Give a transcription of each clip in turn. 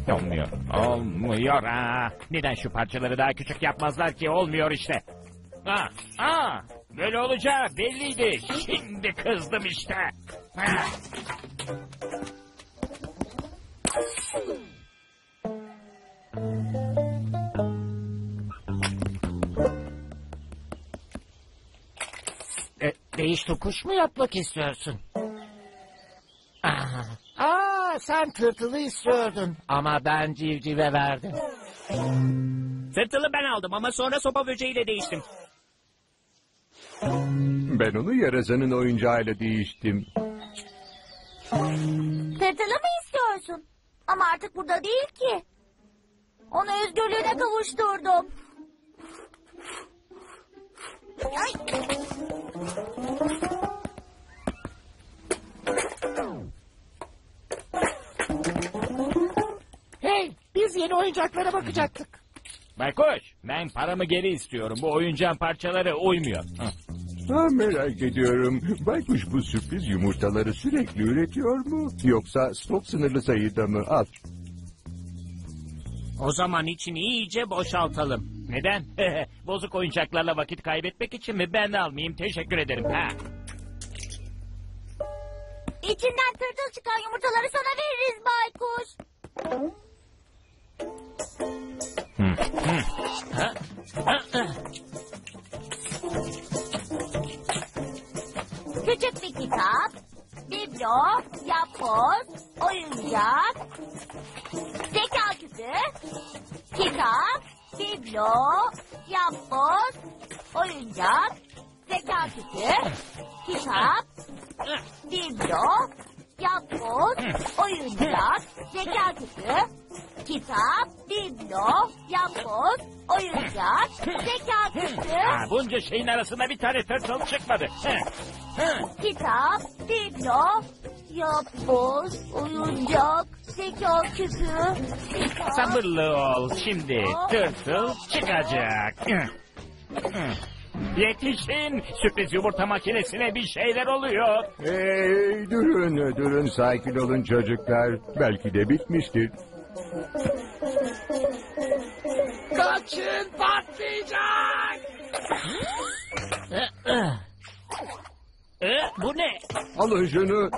Olmuyor. Olmuyor ha. Neden şu parçaları daha küçük yapmazlar ki? Olmuyor işte. Böyle olacağı belliydi. Şimdi kızdım işte. Değiş tokuş mu yapmak istiyorsun? Sen tırtılı istiyordun. Ama ben civcive verdim. Tırtılı ben aldım ama sonra sopa böceğiyle değiştim. Ben onu yarasa'nın oyuncağıyla değiştim. Tırtılı mı istiyorsun? Ama artık burada değil ki. Onu özgürlüğüne kavuşturdum. Ay. Hey, biz yeni oyuncaklara bakacaktık. Baykuş, ben paramı geri istiyorum. Bu oyuncağın parçaları uymuyor. Merak ediyorum. Baykuş bu sürpriz yumurtaları sürekli üretiyor mu? Yoksa stok sınırlı sayıda mı? Al. O zaman içini iyice boşaltalım. Neden? Bozuk oyuncaklarla vakit kaybetmek için mi? Ben de almayayım. Teşekkür ederim. İçinden tırtıl çıkan yumurtaları sana veririz baykuş. Küçük bir kitap, biblo, yapboz, oyuncak, zeka küpü, kitap, biblo, yapboz, oyuncak, zeka küpü, kitap, biblo, yapboz, oyuncak, zeka küpü, kitap, biblo, yapboz, oyuncak, zeka küpü, Bunca şeyin arasında bir tane tırtıl çıkmadı. kitap, biblo, yapboz, oyuncak, zeka küpü, kitap. Sabırlı ol. Şimdi tırtıl çıkacak. Yetişin. Sürpriz yumurta makinesine bir şeyler oluyor. Hey, durun sakin olun çocuklar. Belki de bitmiştir. Kaçın, patlayacak! Bu ne? Alın şunu.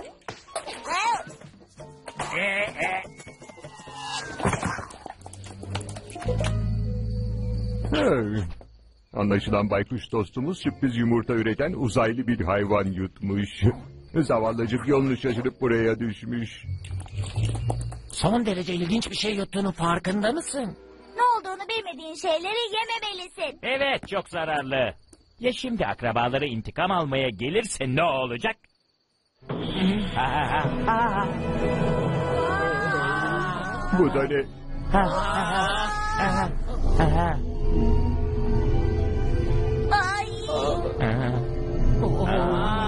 Hey. Anlaşılan baykuş dostumuz sürpriz yumurta üreten uzaylı bir hayvan yutmuş. Zavallıcık yolunu şaşırıp buraya düşmüş. Son derece ilginç bir şey yuttuğunu farkında mısın? Ne olduğunu bilmediğin şeyleri yememelisin. Evet, çok zararlı. Ya şimdi akrabaları intikam almaya gelirse ne olacak? Bu da ne? Ay.